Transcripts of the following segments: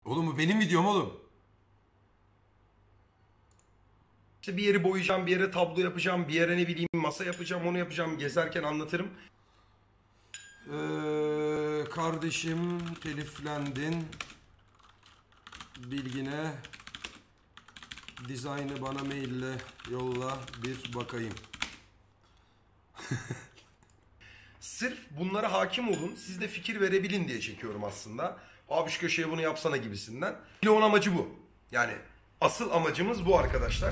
Oğlum bu benim videom oğlum. İşte bir yeri boyayacağım, bir yere tablo yapacağım, bir yere ne bileyim masa yapacağım, onu yapacağım. Gezerken anlatırım. Kardeşim teliflendin. Bilgine dizaynı bana maille yolla bir bakayım. Sırf bunlara hakim olun, siz de fikir verebilin diye çekiyorum aslında. Abi şu köşeye bunu yapsana gibisinden. Vlogun amacı bu. Yani asıl amacımız bu arkadaşlar.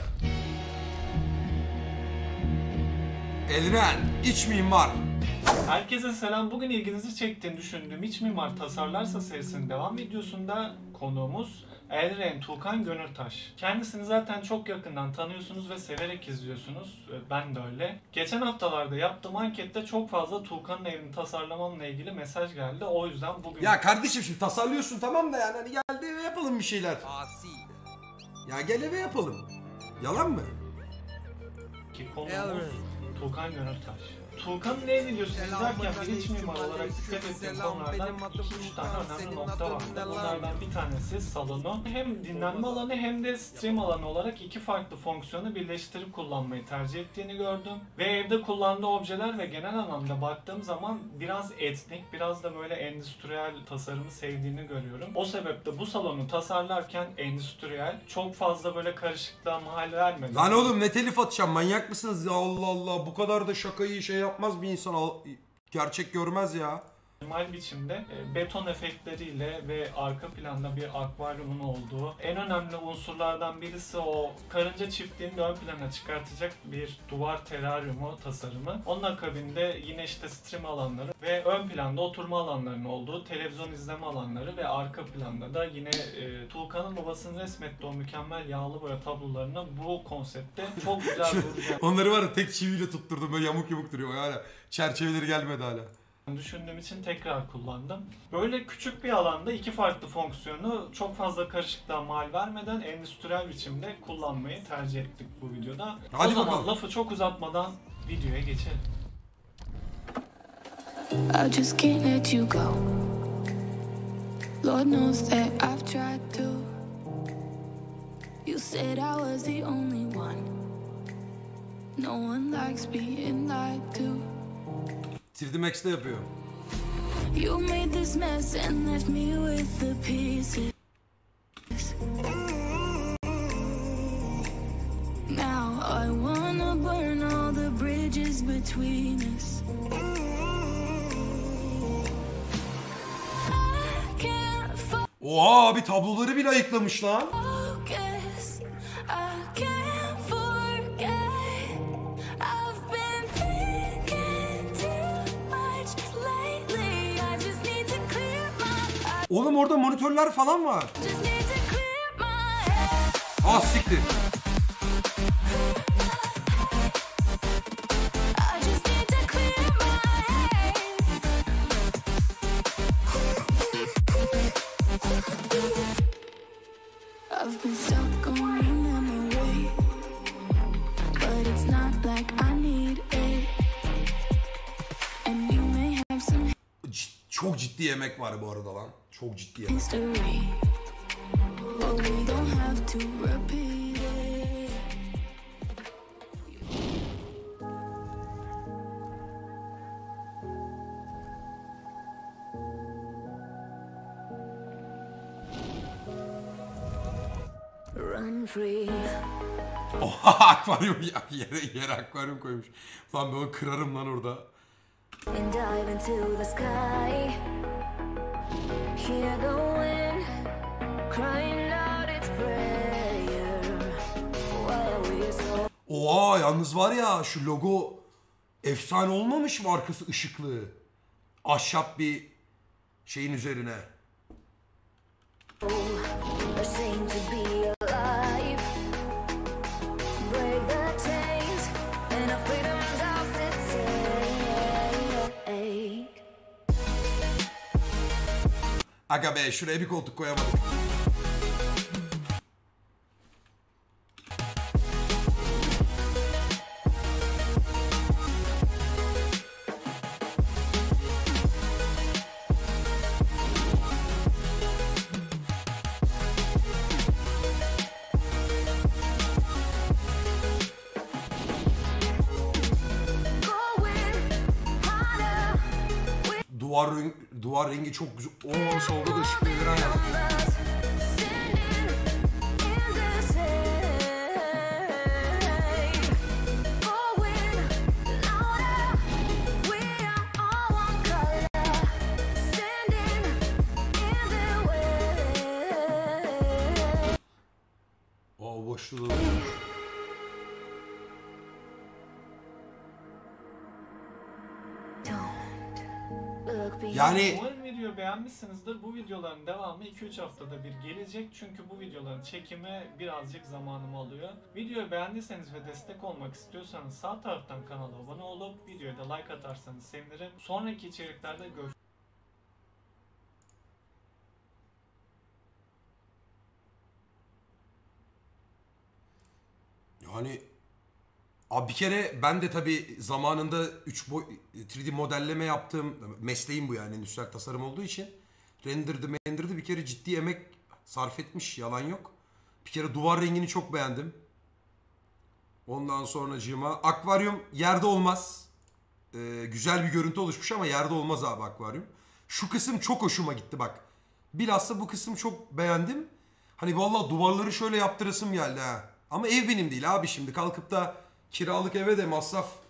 Elren, iç mimar. Herkese selam. Bugün ilginizi çektiğini düşündüğüm İç Mimar Tasarlarsa serisinin devam videosunda konuğumuz Elren Tuğkan Gönültaş. Kendisini zaten çok yakından tanıyorsunuz ve severek izliyorsunuz. Ben de öyle. Geçen haftalarda yaptığım ankette çok fazla Tuğkan'ın evini tasarlamamla ilgili mesaj geldi. O yüzden bugün... Ya kardeşim şimdi tasarlıyorsun tamam da yani hani gel eve yapalım bir şeyler. Ya gel eve yapalım. Yalan mı? Ki konuğumuz Tuğkan Gönültaş. Tuğkan'ın ev videosunu izlerken bir iç mimar olarak dikkat ettiğim konulardan 2-3 tane önemli nokta var. Bunlardan bir tanesi salonu. Hem dinlenme alanı hem de stream alanı olarak iki farklı fonksiyonu birleştirip kullanmayı tercih ettiğini gördüm. Ve evde kullandığı objeler ve genel anlamda baktığım zaman biraz etnik, biraz da böyle endüstriyel tasarımı sevdiğini görüyorum. O sebeple bu salonu tasarlarken endüstriyel, çok fazla böyle karışıklığa mahal vermedi. Lan oğlum ne telif atacağım, manyak mısınız ya? Allah Allah, bu kadar da şakayı şey yapmaz bir insan, gerçek görmez ya. Normal biçimde beton efektleriyle ve arka planda bir akvaryumun olduğu en önemli unsurlardan birisi o karınca çiftliğini ön plana çıkartacak bir duvar teraryumu tasarımı. Onun akabinde yine işte stream alanları ve ön planda oturma alanlarının olduğu televizyon izleme alanları ve arka planda da yine Tuğkan'ın babasının resmettiği o mükemmel yağlı boya tablolarını bu konsepte çok güzel duracak. Onları var ya tek çiviyle tutturdum, böyle yamuk yamuk duruyor hala. Çerçeveleri gelmedi hala. Düşündüğüm için tekrar kullandım. Böyle küçük bir alanda iki farklı fonksiyonu çok fazla karışıklığa mal vermeden endüstriyel biçimde kullanmayı tercih ettik bu videoda. Hadi o zaman bakalım. lafı çok uzatmadan videoya geçelim. I just can't let you go. Lord knows that I've tried to. You said I was the only one. No one likes being lied to. 3D Max'te yapıyor. You made this mess and left me with the pieces. Now I wanna burn all the bridges between us. I can't Oha abi, tabloları bile ayıklamış lan. focus. I can't forget. I've been thinking too much lately. I just need to clear my Oğlum orada monitörler falan var. just need to clear my head. Ah siktir. I just need to clear my head. I've been stuck on your memory, but it's not like I need it. And you may have some Çok ciddi yemek var bu arada lan. Çok ciddi yemek. history, but we don't have to repeat it. Run free. Oha akvaryum ya, yere akvaryum koymuş. Lan ben onu kırarım lan orada. And dive into the sky. Hear the wind crying out its prayer. While we're so Oha yalnız var ya, şu logo efsane olmamış mı, arkası ışıklı? Ahşap bir şeyin üzerine. ashamed to be alive. Break the chains and our freedom's ours to take. Aga be, şuraya bir koltuk koyamadık. duvar rengi çok güzel. Oo, solda da ışık veren yaptı. O boşluğu da. Yani Umarım videoyu beğenmişsinizdir. Bu videoların devamı 2-3 haftada bir gelecek. Çünkü bu videoların çekimi birazcık zamanımı alıyor. Videoyu beğendiyseniz ve destek olmak istiyorsanız sağ taraftan kanala abone olup videoya da like atarsanız sevinirim. Sonraki içeriklerde görüşürüz. yani abi bir kere ben de tabii zamanında 3D modelleme yaptığım mesleğim bu, yani endüstriyel tasarım olduğu için render'dı bir kere ciddi emek sarf etmiş, yalan yok. Bir kere duvar rengini çok beğendim. Ondan sonracığıma akvaryum yerde olmaz. Güzel bir görüntü oluşmuş ama yerde olmaz abi akvaryum. Şu kısım çok hoşuma gitti bak. Bilhassa bu kısım çok beğendim. Hani vallahi duvarları şöyle yaptırasım geldi ha. Ama ev benim değil abi, şimdi kalkıp da kiralık eve de masraf